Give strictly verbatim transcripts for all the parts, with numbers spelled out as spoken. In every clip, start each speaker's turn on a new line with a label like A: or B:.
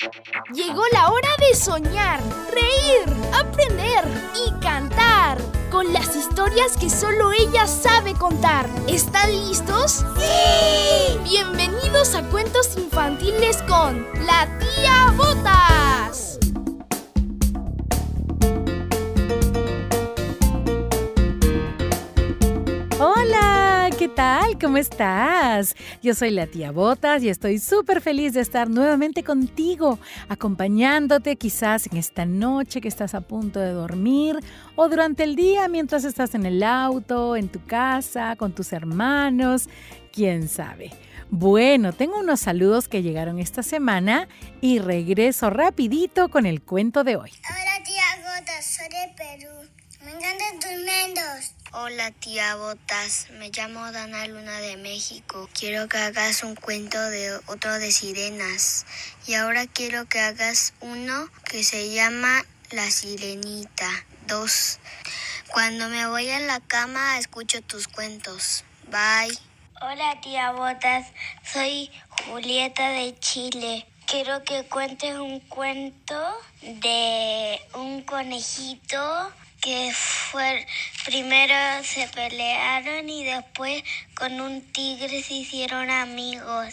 A: Llegó la hora de soñar, reír, aprender y cantar con las historias que solo ella sabe contar. ¿Están listos? ¡Sí! Bienvenidos a Cuentos Infantiles con la Tía Botas.
B: Hola, ¿qué tal? ¿Cómo estás? Yo soy la Tía Botas y estoy súper feliz de estar nuevamente contigo, acompañándote quizás en esta noche que estás a punto de dormir o durante el día mientras estás en el auto, en tu casa, con tus hermanos, quién sabe. Bueno, tengo unos saludos que llegaron esta semana y regreso rapidito con el cuento de hoy.
C: Hola, Tía Botas, soy de Perú. Me encantan tus mendos.
D: Hola, Tía Botas, me llamo Dana Luna de México. Quiero que hagas un cuento de otro de sirenas. Y ahora quiero que hagas uno que se llama La Sirenita. Dos. Cuando me voy a la cama, escucho tus cuentos. Bye.
C: Hola, Tía Botas, soy Julieta de Chile. Quiero que cuentes un cuento de un conejito que fue, primero se pelearon y después con un tigre se hicieron amigos.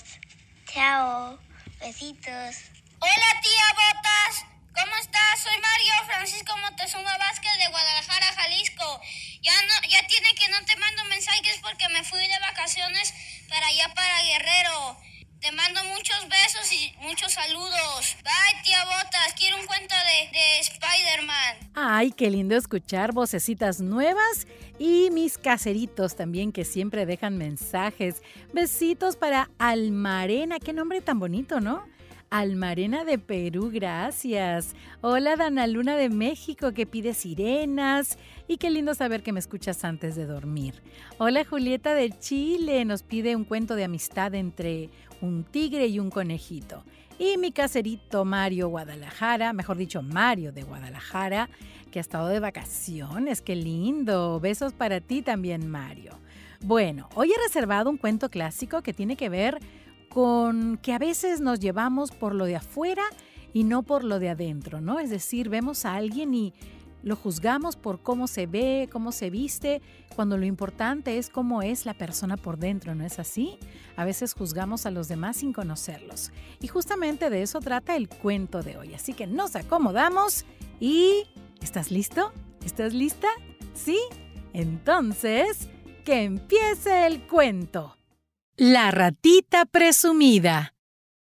C: Chao, besitos.
E: Hola, Tía Botas, ¿cómo estás? Soy Mario Francisco Montezuma Vázquez de Guadalajara, Jalisco. Ya no, ya tiene que no te mando mensajes porque me fui de vacaciones para allá, para Guerrero. Te mando muchos besos y muchos saludos. Bye, Tía Botas. Quiero un cuento de, de Spider-Man.
B: Ay, qué lindo escuchar vocecitas nuevas y mis caseritos también que siempre dejan mensajes. Besitos para Almarena. Qué nombre tan bonito, ¿no? Almarena de Perú, gracias. Hola, Dana Luna de México, que pide sirenas. Y qué lindo saber que me escuchas antes de dormir. Hola, Julieta de Chile, nos pide un cuento de amistad entre un tigre y un conejito. Y mi caserito Mario Guadalajara, mejor dicho, Mario de Guadalajara, que ha estado de vacaciones. ¡Qué lindo! Besos para ti también, Mario. Bueno, hoy he reservado un cuento clásico que tiene que ver con que a veces nos llevamos por lo de afuera y no por lo de adentro, ¿no? Es decir, vemos a alguien y lo juzgamos por cómo se ve, cómo se viste, cuando lo importante es cómo es la persona por dentro, ¿no es así? A veces juzgamos a los demás sin conocerlos. Y justamente de eso trata el cuento de hoy. Así que nos acomodamos y... ¿estás listo? ¿Estás lista? ¿Sí? Entonces, que empiece el cuento. La ratita presumida.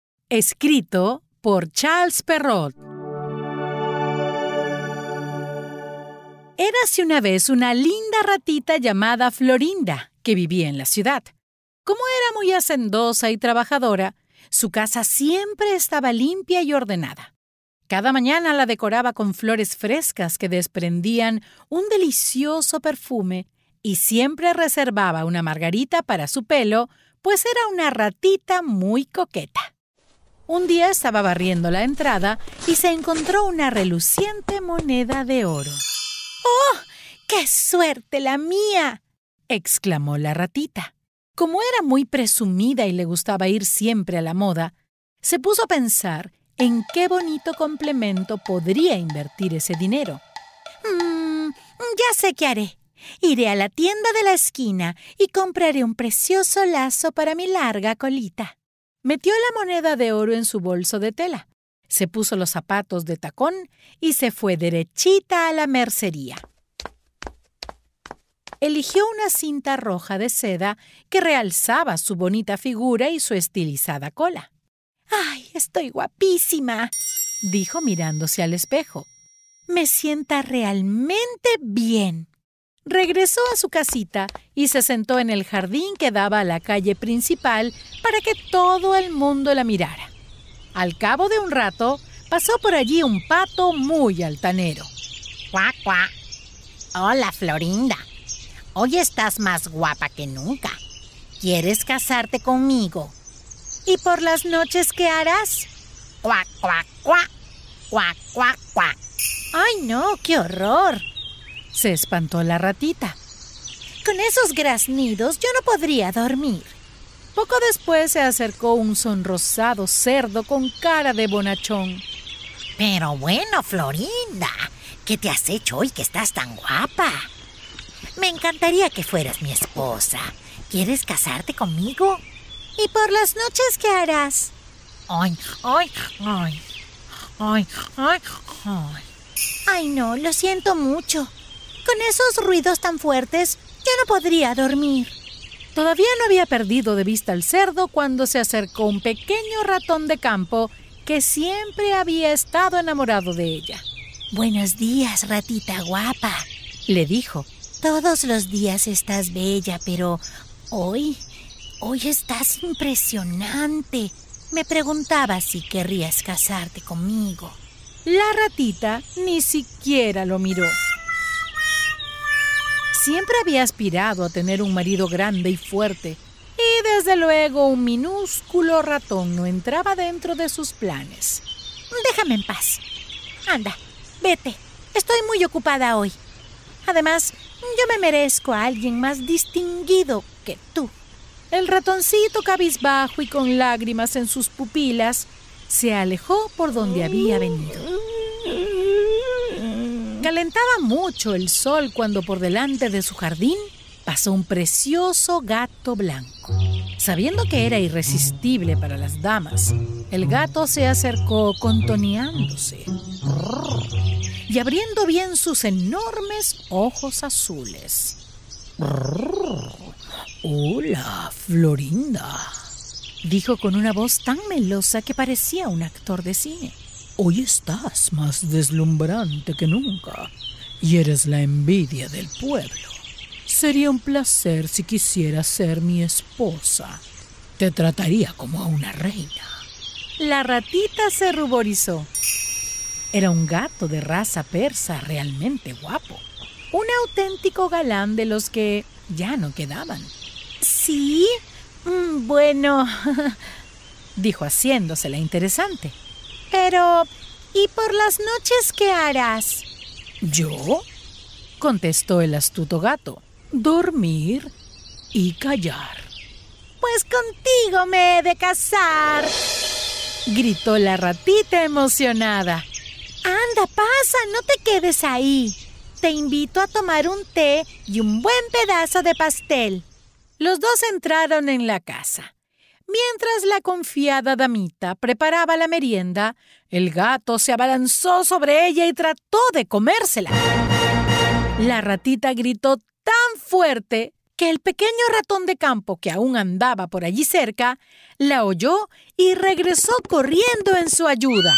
B: Escrito por Charles Perrault. Érase una vez una linda ratita llamada Florinda, que vivía en la ciudad. Como era muy hacendosa y trabajadora, su casa siempre estaba limpia y ordenada. Cada mañana la decoraba con flores frescas que desprendían un delicioso perfume y siempre reservaba una margarita para su pelo, pues era una ratita muy coqueta. Un día estaba barriendo la entrada y se encontró una reluciente moneda de oro. ¡Oh, qué suerte la mía!, exclamó la ratita. Como era muy presumida y le gustaba ir siempre a la moda, se puso a pensar en qué bonito complemento podría invertir ese dinero. Mmm, ya sé qué haré. Iré a la tienda de la esquina y compraré un precioso lazo para mi larga colita. Metió la moneda de oro en su bolso de tela, se puso los zapatos de tacón y se fue derechita a la mercería. Eligió una cinta roja de seda que realzaba su bonita figura y su estilizada cola. ¡Ay, estoy guapísima!, dijo mirándose al espejo. Me sienta realmente bien. Regresó a su casita y se sentó en el jardín que daba a la calle principal para que todo el mundo la mirara. Al cabo de un rato, pasó por allí un pato muy altanero.
F: ¡Cuac, cuac! Hola, Florinda. Hoy estás más guapa que nunca. ¿Quieres casarte conmigo?
B: ¿Y por las noches qué harás?
F: ¡Cuac, cuac, cuac! ¡Cuac, cuac, cuac!
B: ¡Ay, no! ¡Qué horror! Se espantó la ratita. Con esos graznidos yo no podría dormir. Poco después se acercó un sonrosado cerdo con cara de bonachón.
F: Pero bueno, Florinda, ¿qué te has hecho hoy que estás tan guapa? Me encantaría que fueras mi esposa. ¿Quieres casarte conmigo?
G: ¿Y por las noches qué harás?
F: Ay, ay, ay, ay, ay, ay.
G: Ay, no, lo siento mucho. Con esos ruidos tan fuertes, yo no podría dormir.
B: Todavía no había perdido de vista al cerdo cuando se acercó un pequeño ratón de campo que siempre había estado enamorado de ella.
G: Buenos días, ratita guapa,
B: le dijo.
G: Todos los días estás bella, pero hoy, hoy estás impresionante. Me preguntaba si querrías casarte conmigo.
B: La ratita ni siquiera lo miró. Siempre había aspirado a tener un marido grande y fuerte, y desde luego un minúsculo ratón no entraba dentro de sus planes.
G: Déjame en paz. Anda, vete. Estoy muy ocupada hoy. Además, yo me merezco a alguien más distinguido que tú.
B: El ratoncito, cabizbajo y con lágrimas en sus pupilas, se alejó por donde había venido. Calentaba mucho el sol cuando por delante de su jardín pasó un precioso gato blanco. Sabiendo que era irresistible para las damas, el gato se acercó contoneándose y abriendo bien sus enormes ojos azules. «Hola, Florinda», dijo con una voz tan melosa que parecía un actor de cine. «Hoy estás más deslumbrante que nunca y eres la envidia del pueblo. Sería un placer si quisieras ser mi esposa. Te trataría como a una reina». La ratita se ruborizó. Era un gato de raza persa realmente guapo. Un auténtico galán de los que ya no quedaban.
G: ¿Sí? Mm, bueno,
B: dijo haciéndosela interesante.
G: Pero, ¿y por las noches qué harás?
B: ¿Yo?, contestó el astuto gato. Dormir y callar.
G: Pues contigo me he de casar,
B: gritó la ratita emocionada.
G: Anda, pasa, no te quedes ahí. Te invito a tomar un té y un buen pedazo de pastel.
B: Los dos entraron en la casa. Mientras la confiada damita preparaba la merienda, el gato se abalanzó sobre ella y trató de comérsela. La ratita gritó tan fuerte que el pequeño ratón de campo, que aún andaba por allí cerca, la oyó y regresó corriendo en su ayuda.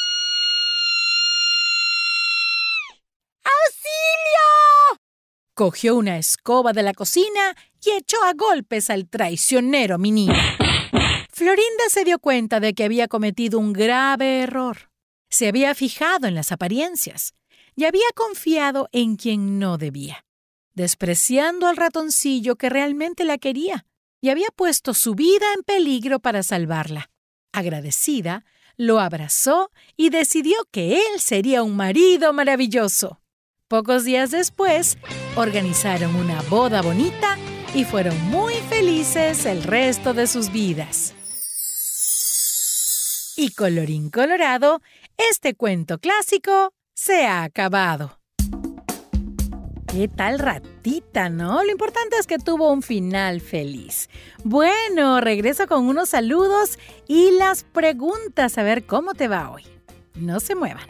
G: ¡Auxilio!
B: Cogió una escoba de la cocina y echó a golpes al traicionero menino. Florinda se dio cuenta de que había cometido un grave error. Se había fijado en las apariencias y había confiado en quien no debía, despreciando al ratoncillo que realmente la quería y había puesto su vida en peligro para salvarla. Agradecida, lo abrazó y decidió que él sería un marido maravilloso. Pocos días después, organizaron una boda bonita y fueron muy felices el resto de sus vidas. Y colorín colorado, este cuento clásico se ha acabado. ¿Qué tal ratita, no? Lo importante es que tuvo un final feliz. Bueno, regreso con unos saludos y las preguntas a ver cómo te va hoy. No se muevan.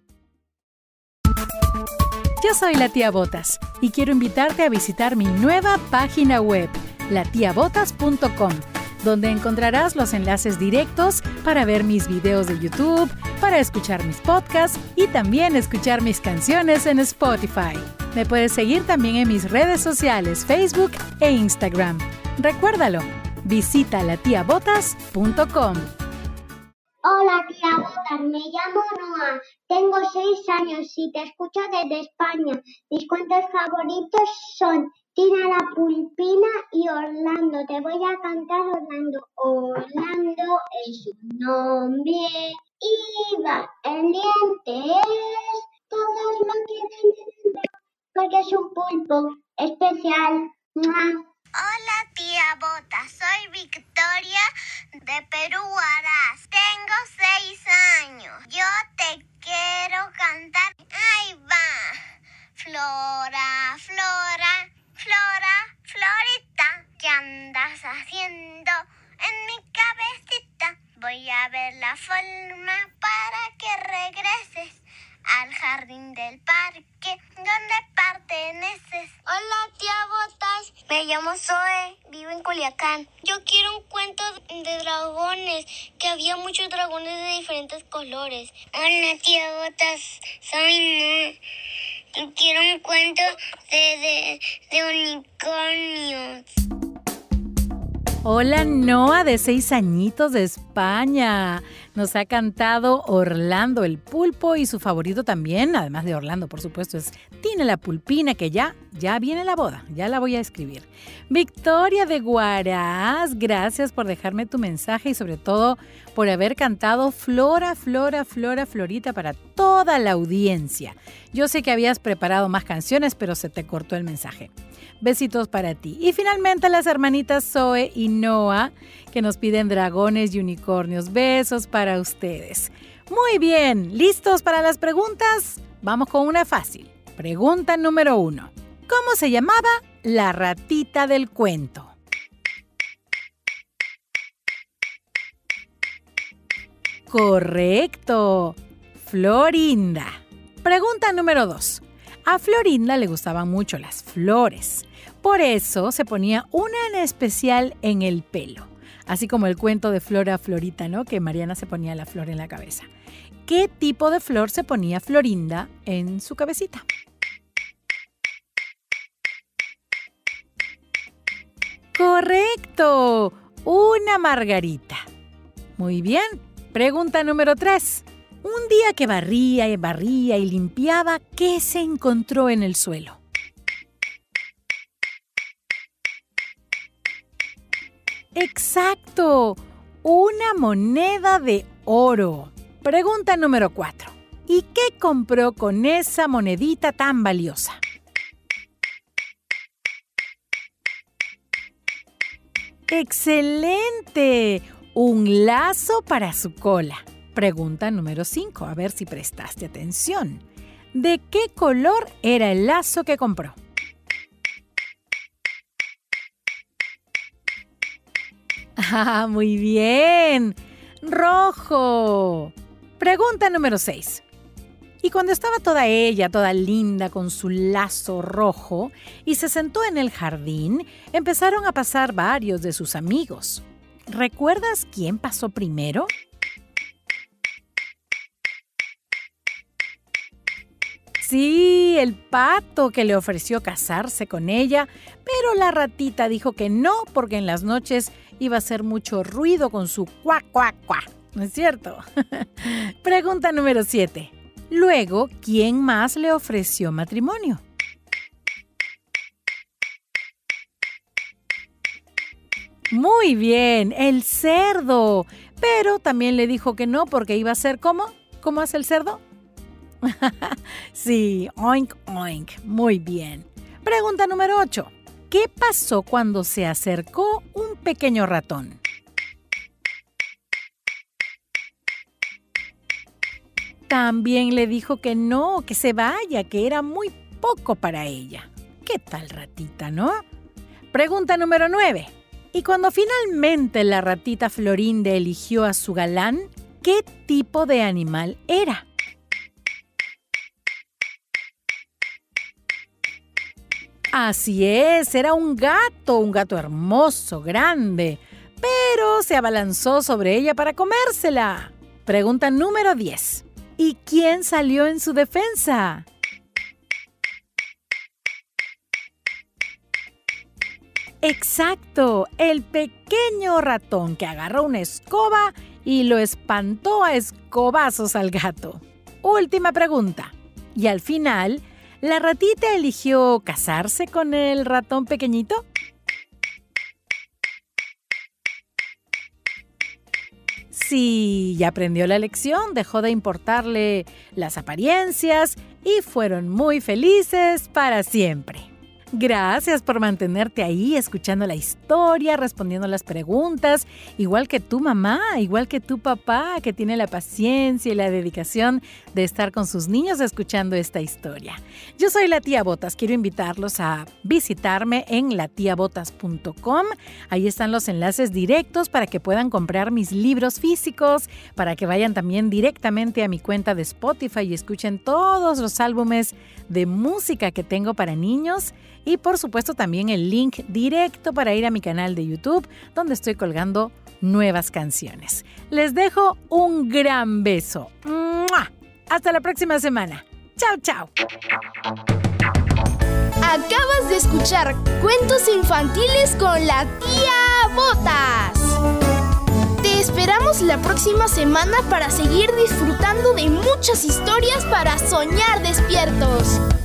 B: Yo soy la tía Botas y quiero invitarte a visitar mi nueva página web, la tia botas punto com, donde encontrarás los enlaces directos para ver mis videos de YouTube, para escuchar mis podcasts y también escuchar mis canciones en Spotify. Me puedes seguir también en mis redes sociales, Facebook e Instagram. Recuérdalo, visita la tia botas punto com.
C: Hola, tía Botas, me llamo Noah, tengo seis años y te escucho desde España. Mis cuentos favoritos son Tina la Pulpina y Orlando. Te voy a cantar Orlando. Orlando es un nombre, Iba en dientes, todos lo quieren tener porque es un pulpo especial. ¡Mua!
D: Hola, tía Bota. Soy Victoria de Perú, Huaraz. Tengo seis años. Yo te quiero cantar. Ahí va. Flora, Flora, Flora, Florita. ¿Qué andas haciendo en mi cabecita? Voy a ver la forma para que regreses al jardín del parque donde perteneces.
C: Hola, tía Botas. Me llamo Zoe, vivo en Culiacán. Yo quiero un cuento de dragones, que había muchos dragones de diferentes colores. Hola, tía Botas. Soy No. Yo quiero un cuento de, de, de unicornios.
B: Hola, Noa, de seis añitos de España. Nos ha cantado Orlando el pulpo y su favorito también, además de Orlando, por supuesto, es Tina la pulpina, que ya, ya viene la boda, ya la voy a escribir. Victoria de Huaraz, gracias por dejarme tu mensaje y sobre todo por haber cantado Flora, Flora, Flora, Florita para toda la audiencia. Yo sé que habías preparado más canciones, pero se te cortó el mensaje. Besitos para ti. Y finalmente las hermanitas Zoe y Noa, que nos piden dragones y unicornios. Besos para ustedes. Muy bien, ¿listos para las preguntas? Vamos con una fácil. Pregunta número uno. ¿Cómo se llamaba la ratita del cuento? Correcto, Florinda. Pregunta número dos. A Florinda le gustaban mucho las flores. Por eso se ponía una en especial en el pelo. Así como el cuento de Flora Florita, ¿no? Que Mariana se ponía la flor en la cabeza. ¿Qué tipo de flor se ponía Florinda en su cabecita? ¡Correcto! Una margarita. Muy bien. Pregunta número tres. Un día que barría y barría y limpiaba, ¿qué se encontró en el suelo? ¡Exacto! Una moneda de oro. Pregunta número cuatro. ¿Y qué compró con esa monedita tan valiosa? ¡Excelente! Un lazo para su cola. Pregunta número cinco. A ver si prestaste atención. ¿De qué color era el lazo que compró? ¡Ah, muy bien! ¡Rojo! Pregunta número seis. Y cuando estaba toda ella, toda linda, con su lazo rojo, y se sentó en el jardín, empezaron a pasar varios de sus amigos. ¿Recuerdas quién pasó primero? Sí, el pato, que le ofreció casarse con ella, pero la ratita dijo que no porque en las noches iba a hacer mucho ruido con su cuac, cuac, cuac. ¿No es cierto? Pregunta número siete. Luego, ¿quién más le ofreció matrimonio? Muy bien, el cerdo. Pero también le dijo que no porque iba a ser ¿cómo? ¿Cómo hace el cerdo? Sí, oink, oink. Muy bien. Pregunta número ocho. ¿Qué pasó cuando se acercó un pequeño ratón? También le dijo que no, que se vaya, que era muy poco para ella. ¿Qué tal ratita, no? Pregunta número nueve. Y cuando finalmente la ratita Florinda eligió a su galán, ¿qué tipo de animal era? Así es, era un gato, un gato hermoso, grande, pero se abalanzó sobre ella para comérsela. Pregunta número diez. ¿Y quién salió en su defensa? Exacto, el pequeño ratón que agarró una escoba y lo espantó a escobazos al gato. Última pregunta. Y al final, ¿la ratita eligió casarse con el ratón pequeñito? Sí, ya aprendió la lección, dejó de importarle las apariencias y fueron muy felices para siempre. Gracias por mantenerte ahí escuchando la historia, respondiendo las preguntas, igual que tu mamá, igual que tu papá, que tiene la paciencia y la dedicación de estar con sus niños escuchando esta historia. Yo soy la tía Botas, quiero invitarlos a visitarme en la tía botas punto com. Ahí están los enlaces directos para que puedan comprar mis libros físicos, para que vayan también directamente a mi cuenta de Spotify y escuchen todos los álbumes de música que tengo para niños. Y por supuesto también el link directo para ir a mi canal de YouTube, donde estoy colgando nuevas canciones. Les dejo un gran beso. ¡Mua! Hasta la próxima semana. ¡Chao, chao!
A: Acabas de escuchar Cuentos Infantiles con la tía Botas. Te esperamos la próxima semana para seguir disfrutando de muchas historias para soñar despiertos.